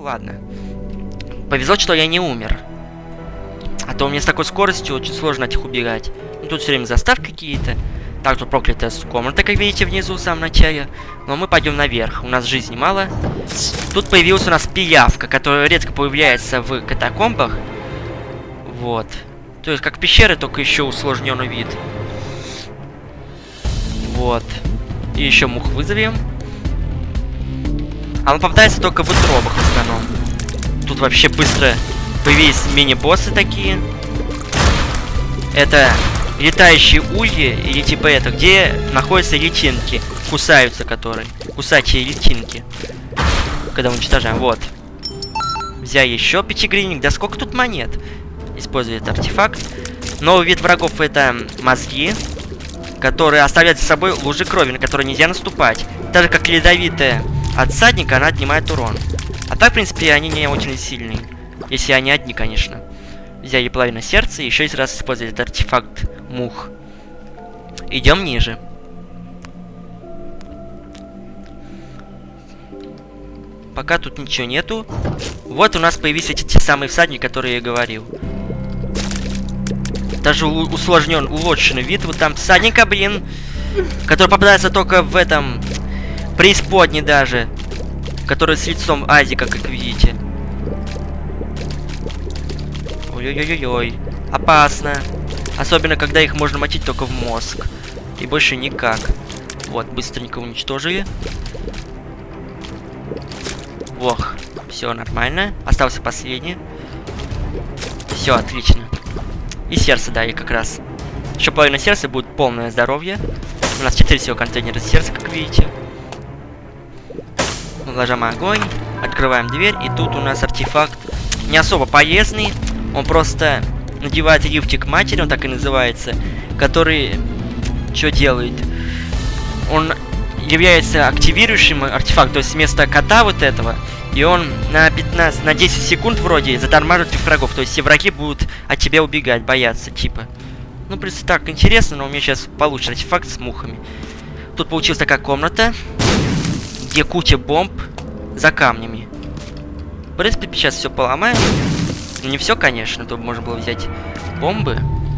ладно. Повезло, что я не умер. А то мне с такой скоростью очень сложно от них убегать. Ну, тут все время заставки какие-то. Так, тут проклятая комната, как видите, внизу в самом начале. Но мы пойдем наверх. У нас жизни мало. Тут появилась у нас пиявка, которая редко появляется в катакомбах. Вот. То есть, как пещеры, только еще усложненный вид. Вот. И еще мух вызовем. Она попадается только в утробах в основном. Тут вообще быстро появились мини-боссы такие. Это летающие ульи, или типа это, где находятся личинки. Кусаются которые. Кусачие личинки. Когда уничтожаем. Вот. Взял еще пятигринник. Да сколько тут монет? Использует артефакт. Новый вид врагов это мозги, которые оставляют за собой лужи крови, на которые нельзя наступать. Так же как ядовитая от всадника, она отнимает урон. А так, в принципе, они не очень сильные. Если они одни, конечно. Взяли половину сердца и еще раз использовали этот артефакт мух. Идем ниже. Пока тут ничего нету. Вот у нас появились эти те самые всадники, которые я говорил. Даже усложнен, улучшенный вид. Вот там всадника, блин. Который попадается только в этом... преисподней даже. Который с лицом Азика, как видите. Ой-ой-ой-ой. Опасно. Особенно, когда их можно мочить только в мозг. И больше никак. Вот, быстренько уничтожили. Ох, все нормально. Остался последний. Все, отлично. И сердце дали как раз. Еще половина сердца будет полное здоровье. У нас 4 всего контейнера сердца, как видите. Ложим огонь. Открываем дверь. И тут у нас артефакт не особо полезный. Он просто надевает лифчик матери, он так и называется. Который что делает? Он является активирующим артефактом. То есть вместо кота вот этого. И он на 10 секунд вроде затормаживает всех врагов. То есть все враги будут от тебя убегать, бояться, типа. Ну, в принципе, так интересно, но у меня сейчас получится артефакт с мухами. Тут получилась такая комната, где куча бомб за камнями. В принципе, сейчас все поломаем. Ну, не все, конечно, то можно было взять бомбы.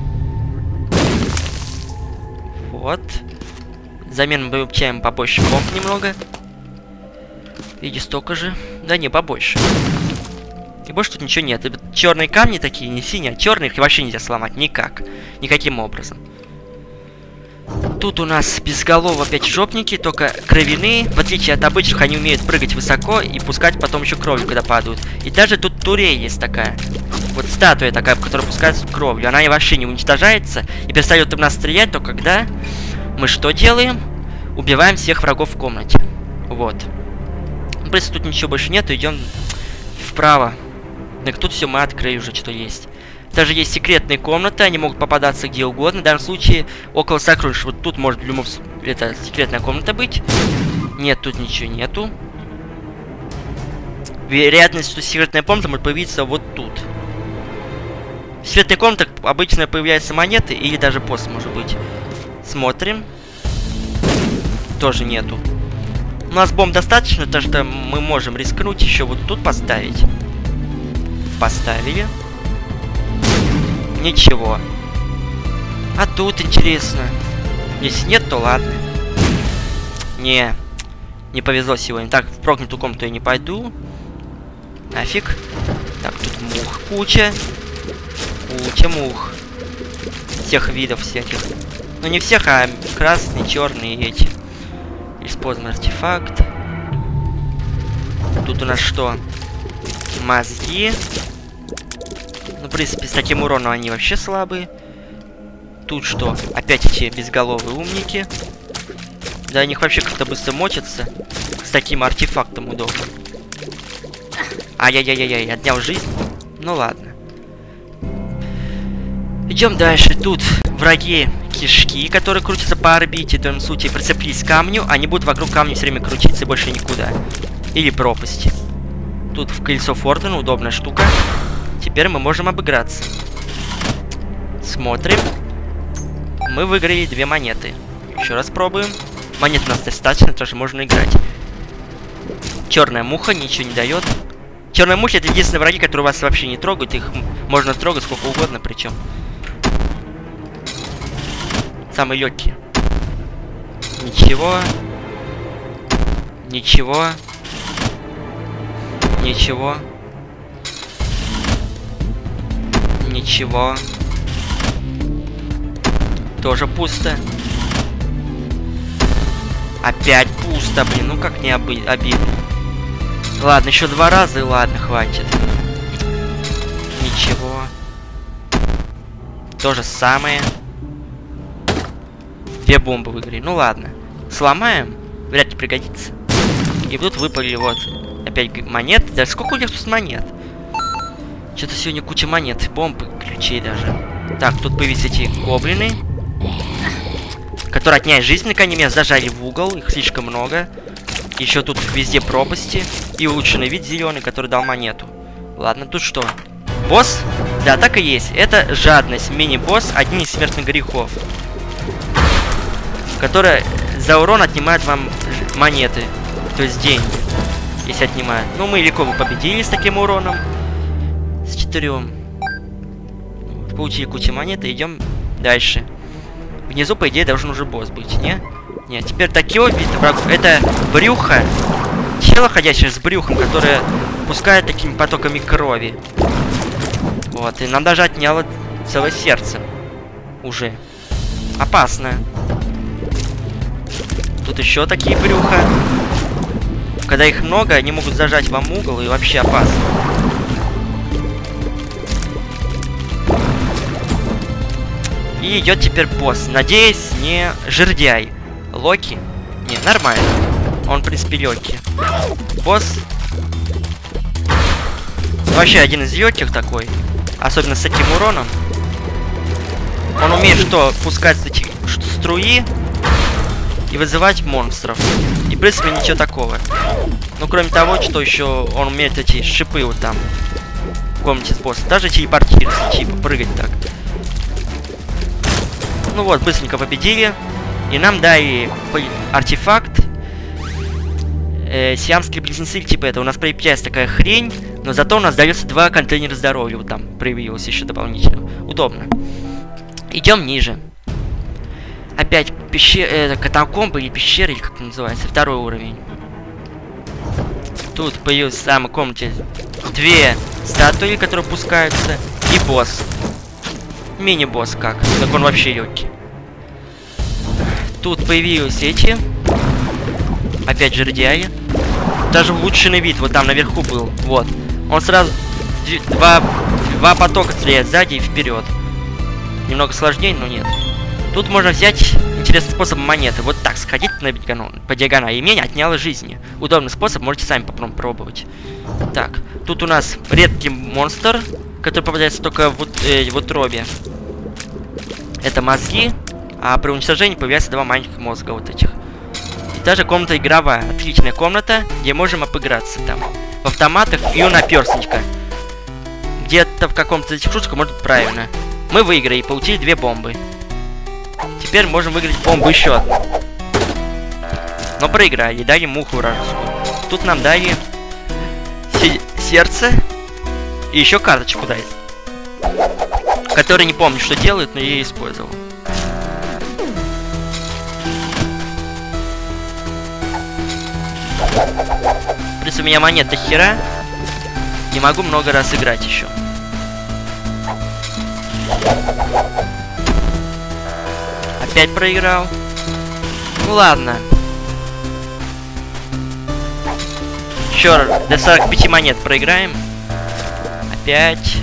Вот. Взамен мы получаем побольше бомб немного. Или столько же. Да не, побольше. И больше тут ничего нет. Черные камни такие, не синие, а черные, их вообще нельзя сломать никак. Никаким образом. Тут у нас безголово опять жопники, только кровяные. В отличие от обычных, они умеют прыгать высоко и пускать потом еще кровью, когда падают. И даже тут турель есть такая. Вот статуя такая, которая пускается кровью. Она вообще не уничтожается и перестает в нас стрелять, то когда мы что делаем? Убиваем всех врагов в комнате. Вот. В принципе, тут ничего больше нету, идем вправо. Так тут все мы открыли уже, что есть. Даже есть секретные комнаты, они могут попадаться где угодно. В данном случае около сокровищ. Вот тут может в любом... Это секретная комната быть. Нет, тут ничего нету. Вероятность, что секретная комната может появиться вот тут. В секретной комнате обычно появляются монеты или даже пост, может быть. Смотрим. Тоже нету. У нас бомб достаточно, так что мы можем рискнуть еще вот тут поставить. Поставили. Ничего. А тут интересно. Если нет, то ладно. Не повезло сегодня. Так, в проклятую комнату я не пойду. Нафиг. Так, тут мух куча. Куча мух. Всех видов всяких. Ну не всех, а красные, черные эти. Используем артефакт. Тут у нас что? Мозги. Ну, в принципе, с таким уроном они вообще слабые. Тут что? Опять эти безголовые умники. Да, они вообще как-то быстро мочатся. С таким артефактом удобно. Ай-яй-яй-яй, отнял жизнь. Ну ладно. Идем дальше. Тут враги кишки, которые крутятся по орбите. В том случае прицепились к камню. Они будут вокруг камня все время крутиться и больше никуда. Или пропасти. Тут в колесо Фортуны удобная штука. Теперь мы можем обыграться. Смотрим. Мы выиграли 2 монеты. Еще раз пробуем. Монет у нас достаточно, тоже можно играть. Черная муха ничего не дает. Черные мухи — это единственные враги, которые вас вообще не трогают. Их можно трогать сколько угодно, причем. Самые легкие. Ничего. Ничего. Ничего. Ничего. Тоже пусто. Опять пусто, блин. Ну как не обидно. Ладно, еще 2 раза, и ладно, хватит. Ничего. То же самое. 2 бомбы в игре. Ну ладно. Сломаем. Вряд ли пригодится. И тут выпали вот опять монет. Да сколько у них тут монет? Что-то сегодня куча монет. Бомб, ключей даже. Так, тут появились эти гоблины. Которые отняли жизнь, они меня зажали в угол. Их слишком много. Еще тут везде пропасти. И улучшенный вид зеленый, который дал монету. Ладно, тут что? Босс? Да, так и есть. Это жадность. Мини-босс. Один из смертных грехов. Который за урон отнимает вам монеты. То есть деньги. Если отнимают. Ну, мы легко бы победили с таким уроном. С 4. Получили кучу монет и идем дальше. Внизу, по идее, должен уже босс быть, не? Нет, теперь такие виды врагов. Это брюхо. Тело, ходящее с брюхом, которое пускает такими потоками крови. Вот, и нам даже отняло целое сердце. Уже. Опасно. Тут еще такие брюха. Когда их много, они могут зажать вам угол, и вообще опасно. И идет теперь босс. Надеюсь, не жердяй. Локи? Не, нормально. Он, в принципе, легкий. Босс. Вообще один из легких такой. Особенно с этим уроном. Он умеет что? Пускать эти струи и вызывать монстров. И, в принципе, ничего такого. Ну, кроме того, что еще он умеет эти шипы вот там в комнате с боссом. Даже телепортироваться, типа, прыгать так. Ну вот, быстренько победили. И нам дали артефакт. Сиамские близнецы, типа это. У нас появилась такая хрень. Но зато у нас дается 2 контейнера здоровья. Вот там проявилось еще дополнительно. Удобно. Идем ниже. Опять пещера, катакомбы или пещеры, или как это называется. 2-й уровень. Тут появилась в самой комнате 2 статуи, которые пускаются. И босс. Мини-босс как. Так он вообще легкий. Тут появились эти. Опять жердяи. Даже улучшенный вид вот там наверху был. Вот. Он сразу два потока стреляет сзади и вперед. Немного сложнее, но нет. Тут можно взять интересный способ монеты. Вот так, сходить по диагонали. И мне отняло жизни. Удобный способ, можете сами попробовать. Так, тут у нас редкий монстр, который попадается только в утробе. Это мозги. А при уничтожении появляются 2 маленьких мозга вот этих. И даже комната игровая. Отличная комната, где можем обыграться там. В автоматах и у наперстника. Где-то в каком-то этих шутках может быть правильно. Мы выиграли и получили 2 бомбы. Теперь можем выиграть бомбу еще одну. Но проиграли, дали муху вражескую. Тут нам дали сердце. И еще карточку дали. Который не помню, что делает, но я ее использовал. В принципе, у меня монет до хера. Не могу много раз играть еще. Опять проиграл. Ну ладно. Еще до 45 монет проиграем. Опять.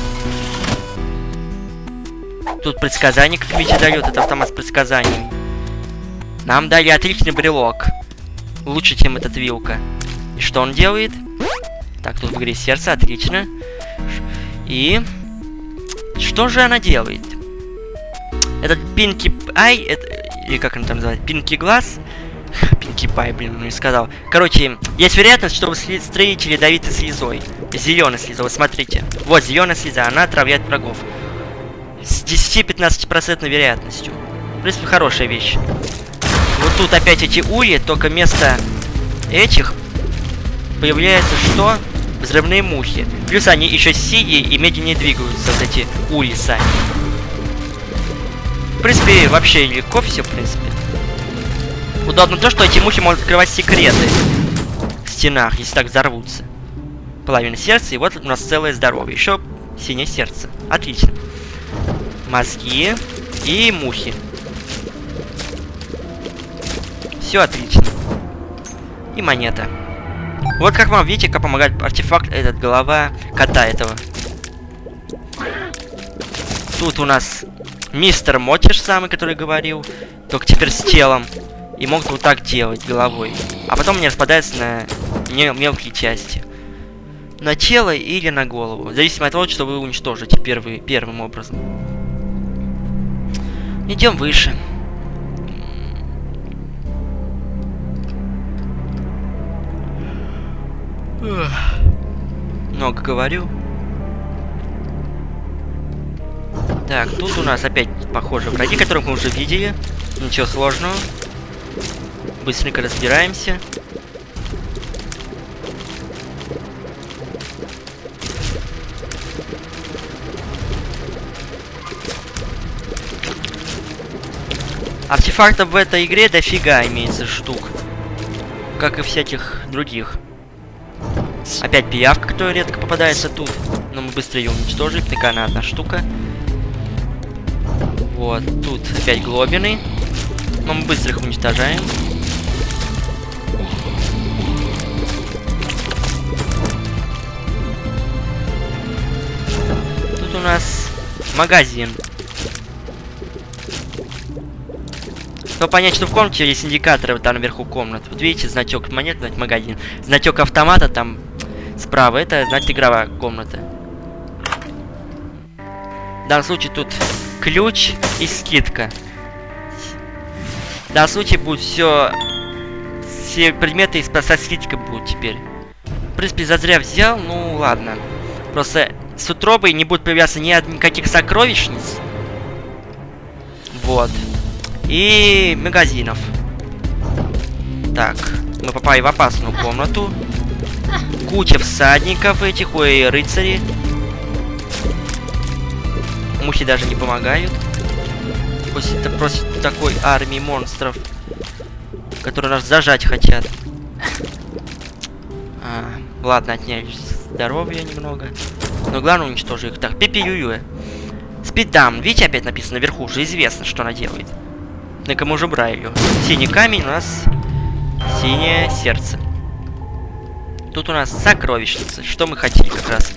Тут предсказание, как видите, дает. Это автомат с предсказаниями. Нам дали отличный брелок. Лучше, чем этот вилка. И что он делает? Так, тут в игре сердце, отлично. И... что же она делает? Этот Пинки Ай, или как он там называется? Пинки Глаз? Пинки Пай, блин, ну не сказал. Короче, есть вероятность, что вы строите ядовитой слезой. Зеленой слезой, вот смотрите. Вот зеленая слеза, она отравляет врагов. С 10-15% вероятностью. В принципе, хорошая вещь. Вот тут опять эти ульи, только вместо этих появляется что? взрывные мухи. Плюс они еще синие и медленнее двигаются, вот эти ули сами. В принципе, вообще легко все, в принципе. Удобно то, что эти мухи могут открывать секреты в стенах, если так взорвутся. Половина сердца, и вот у нас целое здоровье. Еще синее сердце. Отлично. Мозги и мухи. Все отлично. И монета. Вот как вам видите, как помогает артефакт, этот голова кота этого. Тут у нас мистер Мотиш самый, который говорил, только теперь с телом. И могут вот так делать головой. А потом они распадаются на мелкие части. На тело или на голову. В зависимости от того, что вы уничтожите первым образом. Идем выше. Много говорю. Так, тут у нас опять похоже враги, которых мы уже видели. Ничего сложного. Быстренько разбираемся. Артефактов в этой игре дофига имеется штук. Как и всяких других. Опять пиявка, которая редко попадается тут. Но мы быстро ее уничтожим. Такая она одна штука. Вот, тут опять глобины. Но мы быстро их уничтожаем. Тут у нас магазин. Чтобы понять, что в комнате есть индикаторы, вот там наверху комнат. Вот видите, значок монет, значит магазин. Значок автомата там справа, это значит игровая комната. В данном случае тут ключ и скидка. В данном случае будет все предметы со скидкой будут теперь. В принципе, зазря взял, ну ладно. Просто с утробой не будет появляться никаких сокровищниц. Вот. И магазинов. Так, мы попали в опасную комнату. Куча всадников этих, ой, рыцарей. Мухи даже не помогают. После такой армии монстров, которые нас зажать хотят. Ладно, отняли здоровье немного. Но главное уничтожить их. Так, Пепи-Ююэ. Спидам. Видите, опять написано наверху, уже известно, что она делает. Так мы уже брали ее. Синий камень, у нас синее сердце. Тут у нас сокровищница. Что мы хотели как раз.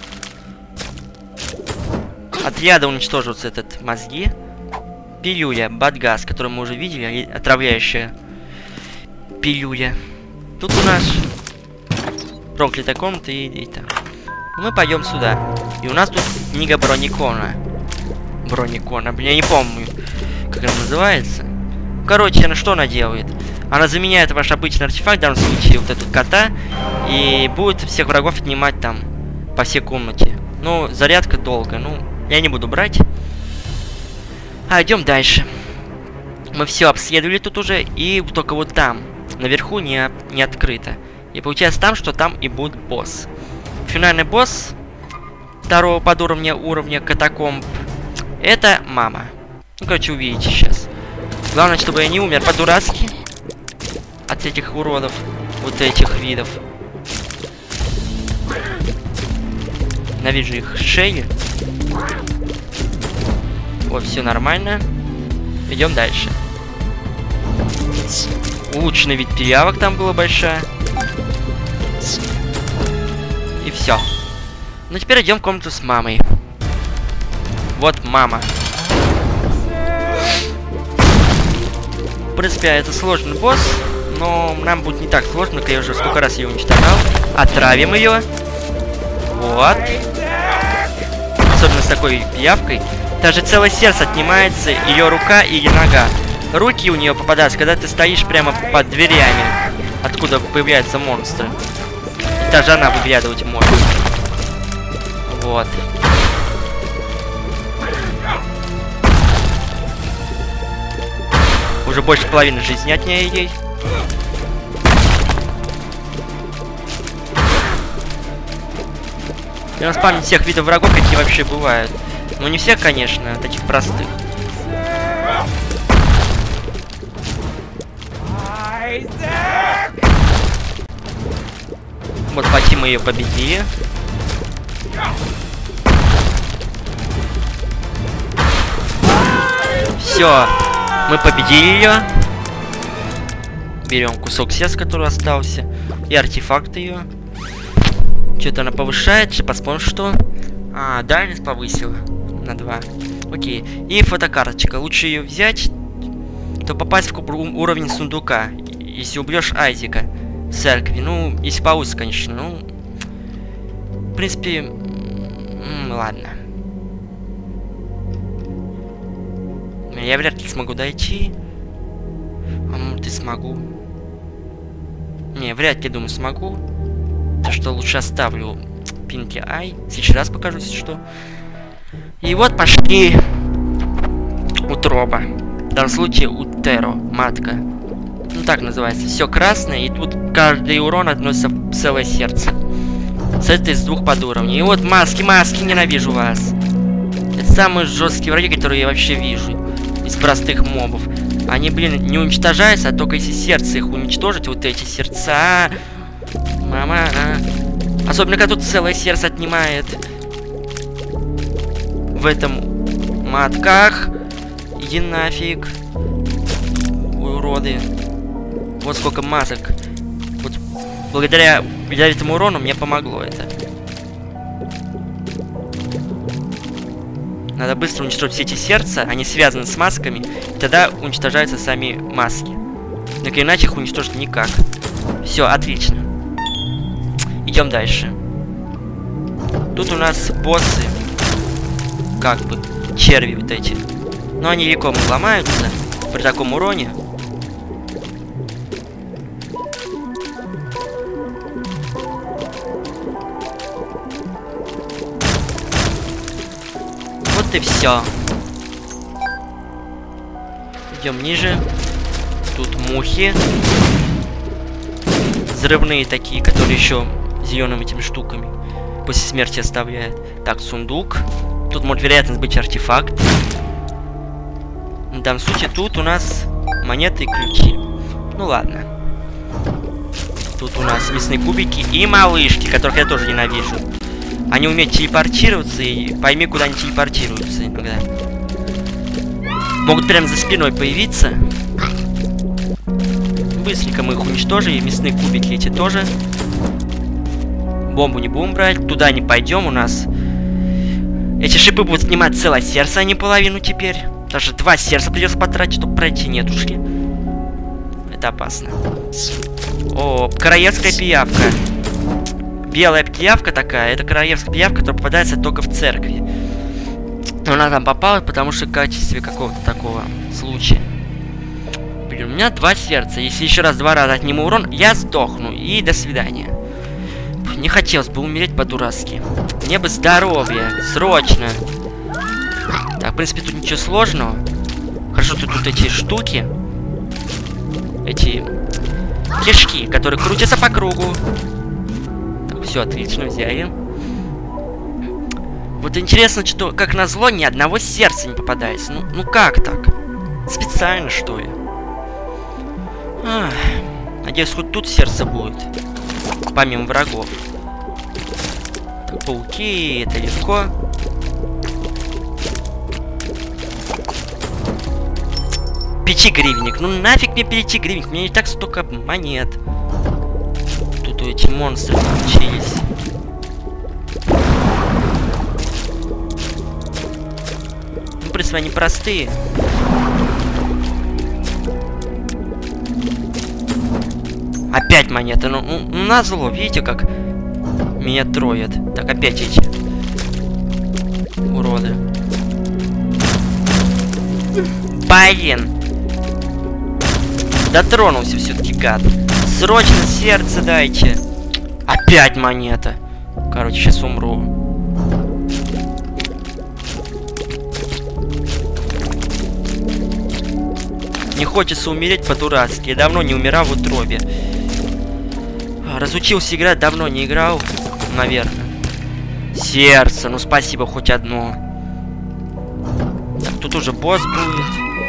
От яда уничтоживаются этот мозги. Пилюля, бадгаз, который мы уже видели, отравляющая пилюля. Тут у нас проклятая комната и это. Мы пойдем сюда. И у нас тут книга Броникона. Броникона, блин, я не помню, как она называется. Короче, она что она делает? Она заменяет ваш обычный артефакт, в данном случае вот этот кота, и будет всех врагов отнимать там по всей комнате. Ну, зарядка долго, ну, я не буду брать. Идем дальше. Мы все обследовали тут уже, и только вот там, наверху не открыто. И получается там, что там и будет босс. Финальный босс второго уровня катакомб. Это мама. Ну, короче, увидите сейчас. Главное, чтобы я не умер по-дурацки от этих уродов, вот этих видов. Навижу их шеи. Вот, все нормально. Идем дальше. Улучшенный вид пиявок там была большая. И все. Ну, теперь идем в комнату с мамой. Вот мама. В принципе, это сложный босс, но нам будет не так сложно, как я уже сколько раз ее уничтожал. Отравим ее. Вот. Особенно с такой пиявкой. Даже целое сердце отнимается, ее рука или нога. Руки у нее попадаются, когда ты стоишь прямо под дверями, откуда появляются монстры. И даже она выглядывать может. Вот. Уже больше половины жизни от нее ей. И он спамнит всех видов врагов, какие вообще бывают. Ну не всех, конечно, а таких простых. Вот почти мы ее победили. Все, мы победили ее. Берем кусок сердца, который остался, и артефакт ее. Что-то она повышает, сейчас посмотрим, что. А, дальность повысила на 2. Окей. И фотокарточка. Лучше ее взять, то попасть в уровень сундука, если убьешь Айзека в церкви. Ну, если получится, конечно. Ну, в принципе, ладно. Я вряд ли смогу дойти. А может и смогу. Не, вряд ли, думаю, смогу. Так что лучше оставлю Пинки Ай. Сейчас раз покажу, если что. И вот пошли утроба. В данном случае утеро, матка. Ну так называется. Все красное, и тут каждый урон относится в целое сердце. Состоит из 2 подуровней. И вот маски, ненавижу вас. Это самые жесткие враги, которые я вообще вижу. Из простых мобов. Они, блин, не уничтожаются, а только если сердце их уничтожить, вот эти сердца. Мама, особенно когда тут целое сердце отнимает. В этом матках. Иди нафиг. Уроды. Вот сколько масок. Вот благодаря этому урону мне помогло это. Надо быстро уничтожить все эти сердца, они связаны с масками, и тогда уничтожаются сами маски. Так иначе их уничтожить никак. Все, отлично. Идем дальше. Тут у нас боссы. Как бы, черви вот эти. Но они легко ломаются при таком уроне. Вот и все. Идем ниже. Тут мухи. Взрывные такие, которые еще зелеными этими штуками после смерти оставляют. Так, сундук. Тут может вероятность быть артефакт. В данном случае тут у нас монеты и ключи. Ну ладно. Тут у нас мясные кубики и малышки, которых я тоже ненавижу. Они умеют телепортироваться, и пойми, куда они телепортируются иногда. Могут прямо за спиной появиться. Быстренько мы их уничтожили. Мясные кубики эти тоже. Бомбу не будем брать. Туда не пойдем. У нас эти шипы будут снимать целое сердце, а не половину теперь. Даже 2 сердца придется потратить, чтобы пройти. Нет, ушли. Это опасно. О, королевская пиявка. Белая пиявка такая. Это королевская пиявка, которая попадается только в церкви. Но она там попала, потому что в качестве какого-то такого случая. Блин, у меня 2 сердца. Если еще раз 2 раза отниму урон, я сдохну. И до свидания. Не хотелось бы умереть по-дурацки. Мне бы здоровье. Срочно. Так, в принципе, тут ничего сложного. Хорошо, тут эти штуки. Эти кишки, которые крутятся по кругу. Так, все отлично, взяли. Вот интересно, что, как назло, ни одного сердца не попадается. Ну как так? Специально, что ли? Ах, надеюсь, хоть тут сердце будет. Помимо врагов. Так, пауки, это легко. Пятигривенник. Ну нафиг мне пятигривенник. У меня и так столько монет. Тут эти монстры получились. Ну, в принципе, они простые. Опять монеты. Ну, назло. Видите, как меня троят. Так, опять эти уроды. Блин. Дотронулся все-таки, гад. Срочно сердце дайте. Опять монета. Короче, сейчас умру. Не хочется умереть по-дурацки. Я давно не умирал в утробе. Разучился играть, давно не играл. Наверное. Сердце, ну спасибо, хоть одно. Так, тут уже босс будет.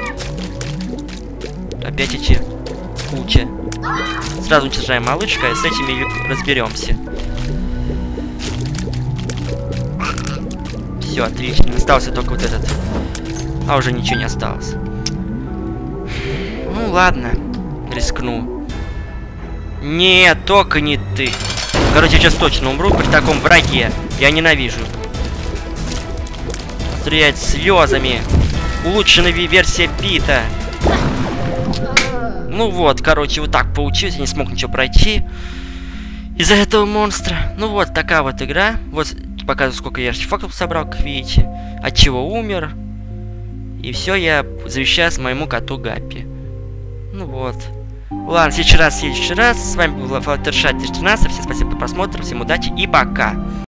Опять эти куча. Сразу уничтожаем малышка, и с этими разберемся. Все, отлично. Остался только вот этот. А уже ничего не осталось. Ну ладно, рискну. Нет, только не ты. Короче, сейчас точно умру при таком враге. Я ненавижу. Стрелять слезами. Улучшенная версия бита. Ну вот, короче, вот так получилось. Я не смог ничего пройти из-за этого монстра. Ну вот, такая вот игра. Вот показываю, сколько я артефактов собрал, как видите. От чего умер. И все я завещаю моему коту Гаппи. Ну вот. Ладно, в следующий раз. С вами был Fluttershy 13. Всем спасибо за просмотр, всем удачи и пока.